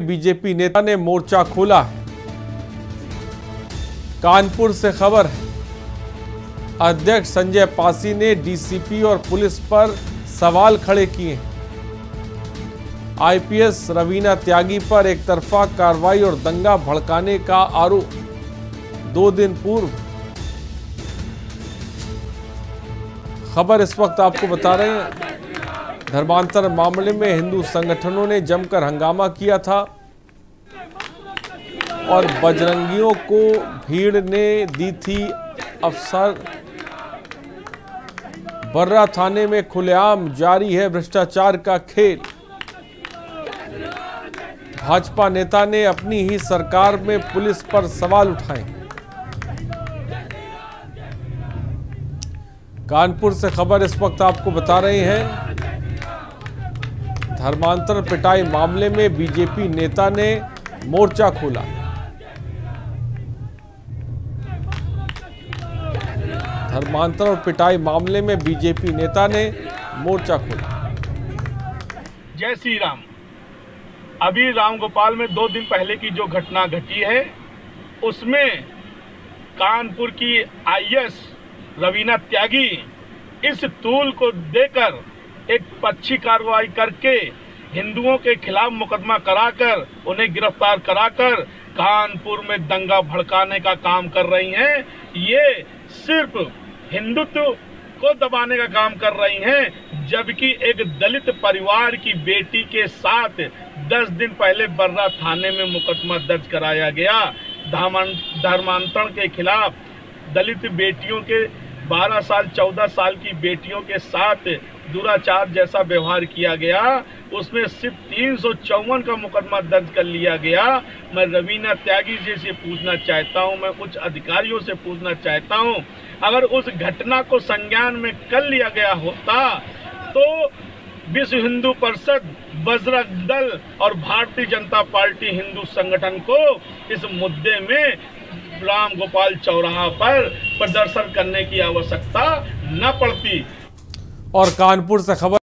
BJP नेता ने मोर्चा खोला है। कानपुर से खबर है, अध्यक्ष संजय पासी ने डीसीपी और पुलिस पर सवाल खड़े किए। आईपीएस रवीना त्यागी पर एक तरफा कार्रवाई और दंगा भड़काने का आरोप। 2 दिन पूर्व खबर इस वक्त आपको बता रहे हैं, धर्मांतर मामले में हिंदू संगठनों ने जमकर हंगामा किया था और बजरंगियों को भीड़ ने दी थी अवसर। बर्रा थाने में खुलेआम जारी है भ्रष्टाचार का खेल। भाजपा नेता ने अपनी ही सरकार में पुलिस पर सवाल उठाए। कानपुर से खबर इस वक्त आपको बता रहे हैं, धर्मांतर पिटाई मामले में बीजेपी नेता ने मोर्चा खोला। धर्मांतर और पिटाई मामले में बीजेपी नेता ने मोर्चा खोला। जय श्री राम। अभी रामगोपाल में 2 दिन पहले की जो घटना घटी है, उसमें कानपुर की आईएएस रवीना त्यागी इस टूल को देकर एक पक्षी कार्रवाई करके हिंदुओं के खिलाफ मुकदमा कराकर उन्हें गिरफ्तार कराकर कानपुर में दंगा भड़काने का काम कर रही हैं। ये सिर्फ हिंदुत्व को दबाने का काम कर रही हैं, जबकि एक दलित परिवार की बेटी के साथ 10 दिन पहले बर्रा थाने में मुकदमा दर्ज कराया गया। धर्मांतरण के खिलाफ दलित बेटियों के 12 साल 14 साल की बेटियों के साथ दुराचार जैसा व्यवहार किया गया, उसमें सिर्फ 354 का मुकदमा दर्ज कर लिया गया। मैं रवीना त्यागी जी से पूछना चाहता हूं, मैं उच्च अधिकारियों से पूछना चाहता हूं, अगर उस घटना को संज्ञान में कर लिया गया होता तो विश्व हिंदू परिषद, बजरंग दल और भारतीय जनता पार्टी हिंदू संगठन को इस मुद्दे में रामगोपाल चौराहा पर प्रदर्शन करने की आवश्यकता न पड़ती। और कानपुर से खबर